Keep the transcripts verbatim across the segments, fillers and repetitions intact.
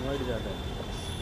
मर जाता है।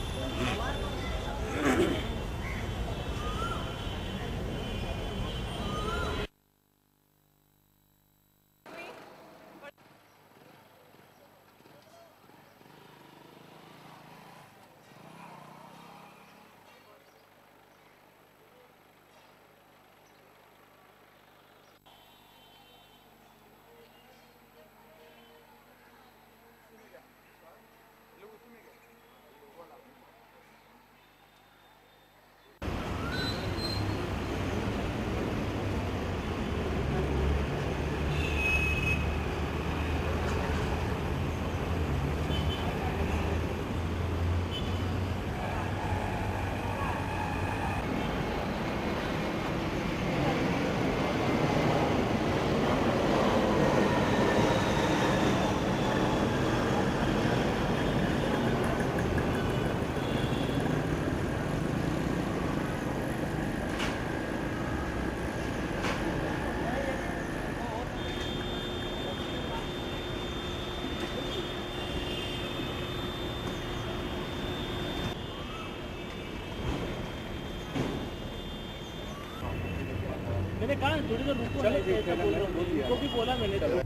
मैंने कहा थोड़ी देर रुको, चलो ऐसा बोल रहा हूँ, उनको भी बोला मैंने तो।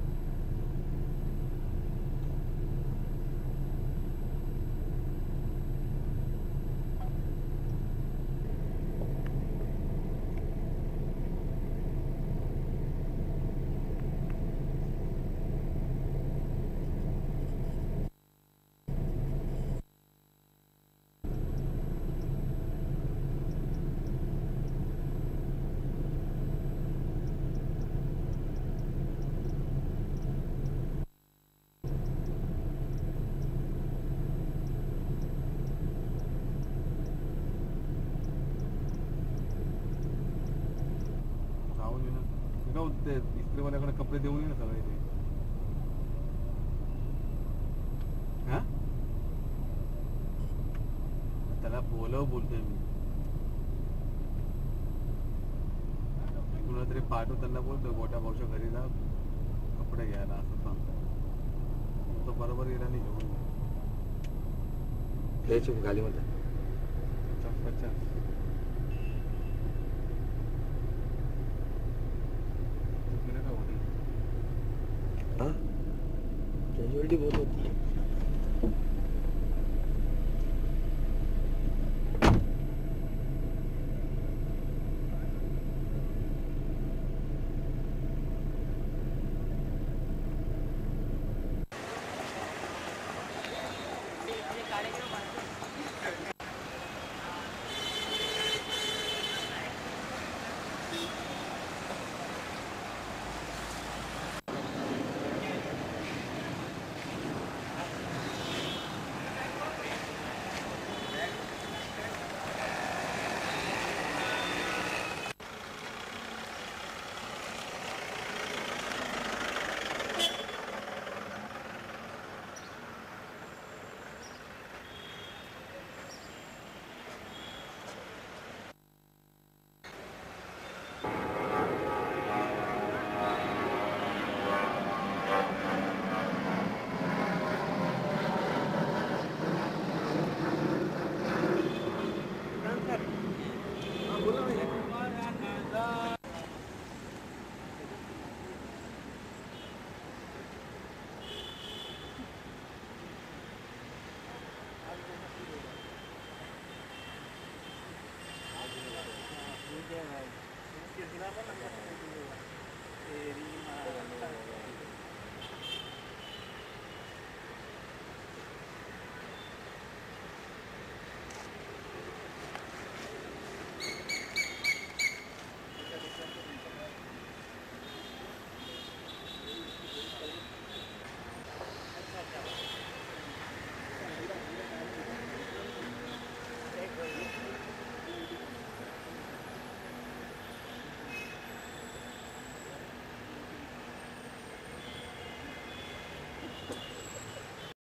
इस्त्रीवाल्याकडे कपडे देऊन ये ना सगळे ते. हा त्याला बोलव बोलतोय मी. कुणा तरी पाठव, त्यांना बोलतोय मोठ्या भाऊच्या घरी जा कपडे घ्यायला असं सांगतो. तो बरोबर गेला नाही घेऊन घ्यायची गाडीमध्ये पचास कैजुअलिटी बहुत होती है.